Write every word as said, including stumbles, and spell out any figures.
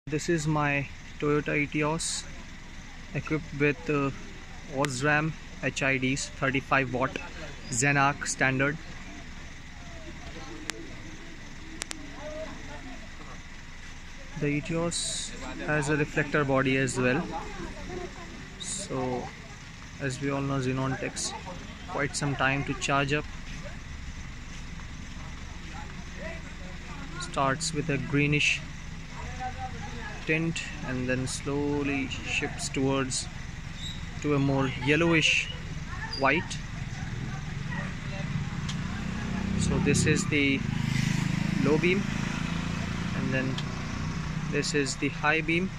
This is my Toyota Etios equipped with uh, OSRAM H I Ds thirty-five watt XENARC standard. The Etios has a reflector body as well. So as we all know, xenon takes quite some time to charge up. Starts with a greenish tint and then slowly shifts towards to a more yellowish white. So this is the low beam, and then this is the high beam.